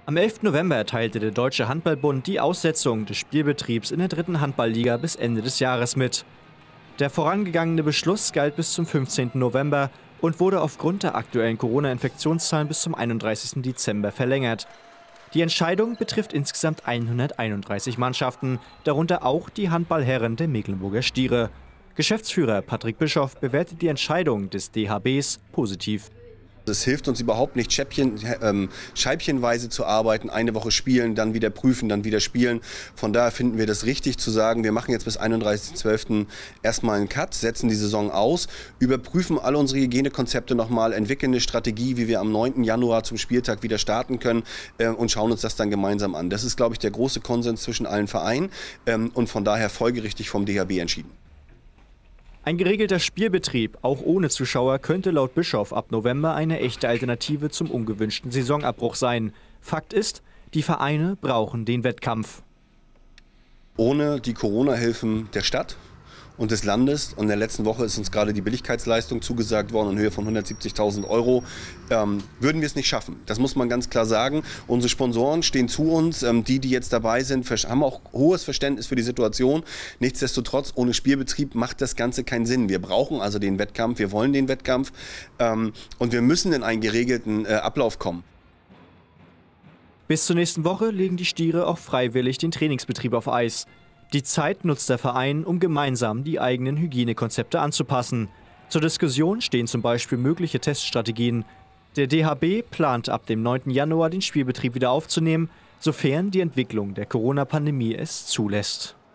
Am 11. November erteilte der Deutsche Handball-Bund die Aussetzung des Spielbetriebs in der 3. Handballliga bis Ende des Jahres mit. Der vorangegangene Beschluss galt bis zum 15. November und wurde aufgrund der aktuellen Corona-Infektionszahlen bis zum 31. Dezember verlängert. Die Entscheidung betrifft insgesamt 131 Mannschaften, darunter auch die Handballherren der Mecklenburger Stiere. Geschäftsführer Patrick Bischoff bewertet die Entscheidung des DHBs positiv. Es hilft uns überhaupt nicht, scheibchenweise zu arbeiten, eine Woche spielen, dann wieder prüfen, dann wieder spielen. Von daher finden wir das richtig zu sagen, wir machen jetzt bis 31.12. erstmal einen Cut, setzen die Saison aus, überprüfen alle unsere Hygienekonzepte nochmal, entwickeln eine Strategie, wie wir am 9. Januar zum Spieltag wieder starten können und schauen uns das dann gemeinsam an. Das ist, glaube ich, der große Konsens zwischen allen Vereinen und von daher folgerichtig vom DHB entschieden. Ein geregelter Spielbetrieb, auch ohne Zuschauer, könnte laut Bischoff ab November eine echte Alternative zum ungewünschten Saisonabbruch sein. Fakt ist, die Vereine brauchen den Wettkampf. Ohne die Corona-Hilfen der Stadt und des Landes, und in der letzten Woche ist uns gerade die Billigkeitsleistung zugesagt worden in Höhe von 170.000 €, würden wir es nicht schaffen. Das muss man ganz klar sagen. Unsere Sponsoren stehen zu uns, die jetzt dabei sind, haben auch hohes Verständnis für die Situation. Nichtsdestotrotz, ohne Spielbetrieb macht das Ganze keinen Sinn. Wir brauchen also den Wettkampf, wir wollen den Wettkampf und wir müssen in einen geregelten Ablauf kommen. Bis zur nächsten Woche legen die Stiere auch freiwillig den Trainingsbetrieb auf Eis. Die Zeit nutzt der Verein, um gemeinsam die eigenen Hygienekonzepte anzupassen. Zur Diskussion stehen zum Beispiel mögliche Teststrategien. Der DHB plant ab dem 9. Januar den Spielbetrieb wieder aufzunehmen, sofern die Entwicklung der Corona-Pandemie es zulässt.